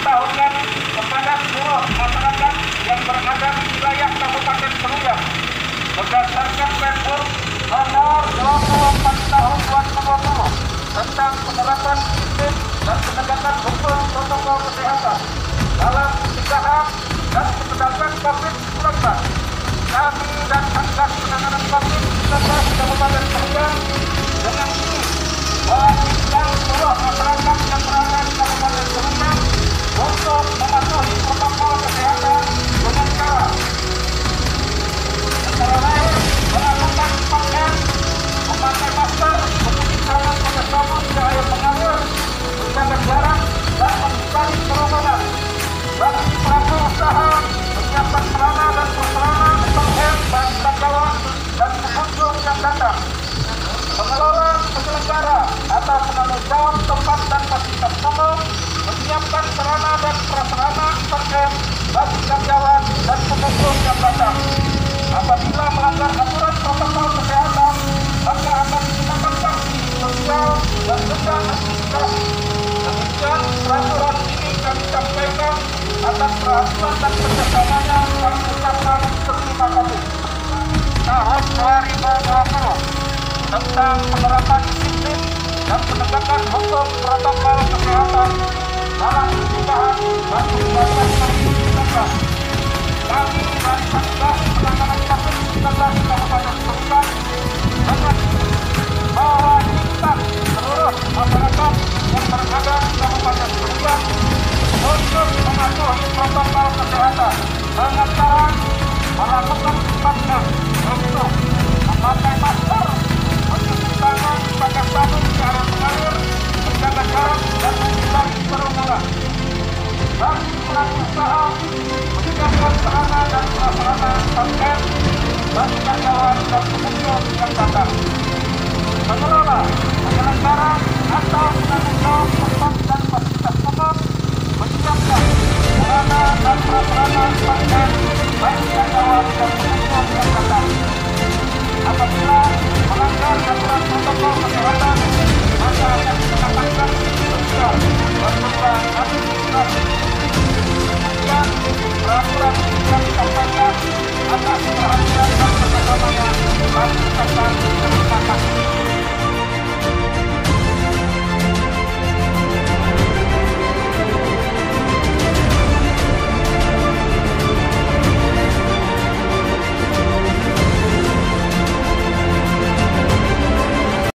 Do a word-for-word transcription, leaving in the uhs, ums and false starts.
memberitahukan kepada seluruh masyarakat yang berada di wilayah Kabupaten Seruyan berdasarkan Perpres nomor dua puluh empat tahun dua ribu dua puluh tentang penerapan disiplin dan penegakan hukum protokol kesehatan dalam pencegahan dan pengendalian COVID sembilan belas. Kami dan Satgas Penanganan COVID sembilan belas Kabupaten Seruyan dengan ini mewajibkan seluruh masyarakat yang berada di Kabupaten Seruyan untuk mematuhi protokol kesehatan dengan cara antara lain melakukan empat M, memakai masker, mencuci tangan pakai sabun hingga air mengalir, menjaga jarak dan menghindari kerumunan. Bagi pelaku usaha menyiapkan sarana dan prasarana empat M bagi wisatawan dan pengunjung yang datang. Pengelola penyelenggara atau penanggung jawab tempat dan fasilitas umum menyiapkan sarana dan prasarana empat M bagi karyawan dan pengunjung yang datang. Apabila melanggar aturan protokol kesehatan, maka akan dikenakan sanksi sosial dan denda administrasi. Demikian peraturan ini kami sampaikan atas perhatian dan kerjasamanya. Kami ucapkan terima kasih. Tahun dua ribu dua puluh tentang penerapan disiplin dan penegakan hukum protokol kesehatan dalam pencegahan dan pengendalian COVID sembilan belas. Kami dari Satgas Penanganan COVID sembilan belas Kabupaten Seruyan dengan mewajibkan seluruh masyarakat yang berada di Kabupaten Seruyan untuk mematuhi protokol kesehatan dengan cara melakukan empat M, yaitu memakai masker, mencuci tangan pakai sabun hingga air mengalir, menjaga jarak dan menghindari kerumunan. Bagi pelaku usaha menyiapkan sarana dan prasarana empat M bagi karyawan dan pengunjung yang datang. Pengelola penyelenggara atau penanggung jawab tempat dan fasilitas umum menyiapkan sarana dan prasarana empat M bagi karyawan dan pengunjung yang datang. Apabila melanggar aturan